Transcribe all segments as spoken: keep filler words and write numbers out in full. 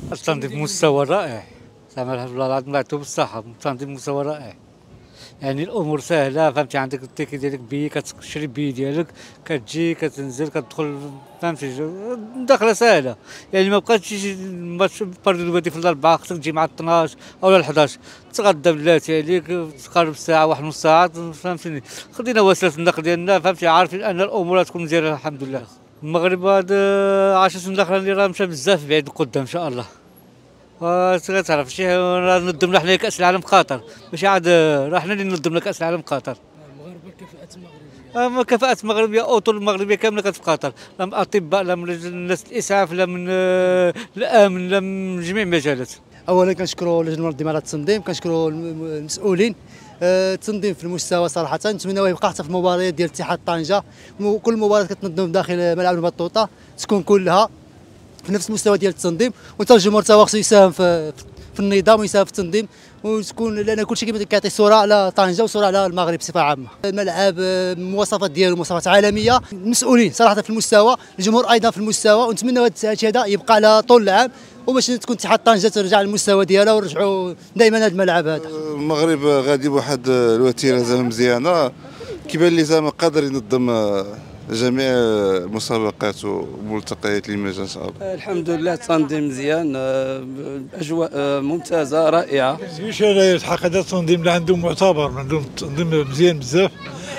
التنظيف مستوى رائع، زعما والله العظيم الله يعطيهم الصحة، التنظيف مستوى رائع. يعني الامور سهله، فهمتي، عندك التيكي ديالك بي كتشري بي ديالك، كتجي كتنزل كتدخل، فهمتي، داخله سهله. يعني ما بقاتش الماتش باردو في الاربعه خصك تجي مع اثناش او الحداش، تغدى بلاتي عليك تقارب ساعه واحد نص ساعه، فهمتيني. خدينا وسائل النقل ديالنا، فهمتي، عارفين ان الامور تكون مزيانه الحمد لله. المغرب هاد عشر سنين الاخرانيه راه مشى بزاف بعيد قدام ان شاء الله. وتعرف شي نظم لنا حنا كاس العالم في قطر، ماشي عاد راه حنا اللي نظمنا كاس العالم في قطر. المغاربه كفاءة المغربيه. كفاءة المغربيه اوطول المغربيه كامله كانت في قطر، لا من اطباء، لا من الناس الاسعاف، لا من الامن، لا من جميع المجالات. اولا كنشكروا اللجنه المنظمه على التنظيم، كنشكروا المسؤولين. التنظيم في المستوى صراحه، نتمنى يبقى حتى في المباريات ديال اتحاد طنجه، كل مباراه كتنظم داخل ملعب البطوطه تكون كلها في نفس المستوى ديال التنظيم، وحتى الجمهور تا خصو يساهم في في النظام ويساهم في التنظيم، وتكون لان كلشي كيعطي صوره على طنجه وصوره على المغرب بصفه عامه. الملعب المواصفات ديالو مواصفات عالميه، المسؤولين صراحه في المستوى، الجمهور ايضا في المستوى، ونتمنى هذا الشيء هذا يبقى على طول العام، وباش تكون اتحاد طنجه ترجع للمستوى ديالها ونرجعوا دائما هذا الملعب هذا. المغرب غادي بواحد الوتيره زعما مزيانه، كيبان لي زعما قادر ينظم جميع المسابقات والملتقيات اللي جا ان شاء الله. الحمد لله التنظيم مزيان، اجواء ممتازه رائعه. ماشي انا الحق هذا التنظيم اللي عندهم معتبر، عندهم تنظيم مزيان بزاف،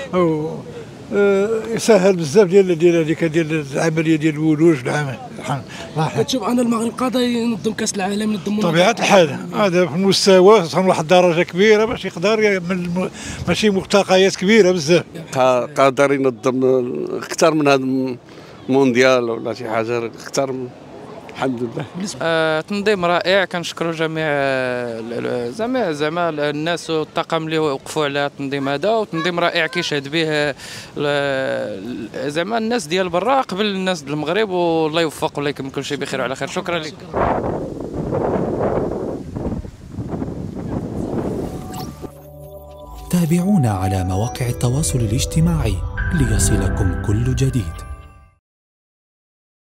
يسهل بزاف ديال ديال هذيك ديال العمليه ديال الولوج العمل. كتشوف ان المغرب قادر ينظم كاس العالم، ينظم طبيعه الحال هذا في المستوى وصل لواحد الدرجه كبيره باش يقدر يعمل ماشي مرتقيات كبيره بزاف. قادر ينظم اكثر من هذا المونديال ولا شي حاجه اكثر. الحمد لله. آه، تنظيم رائع، كنشكروا جميع زعما زعما الناس والطاقم اللي وقفوا على التنظيم هذا، وتنظيم رائع كيشهد به زعما الناس ديال برا قبل الناس ديال المغرب، والله يوفق والله يكمل كل شيء بخير وعلى خير. شكرا لك. تابعونا على مواقع التواصل الاجتماعي ليصلكم كل جديد.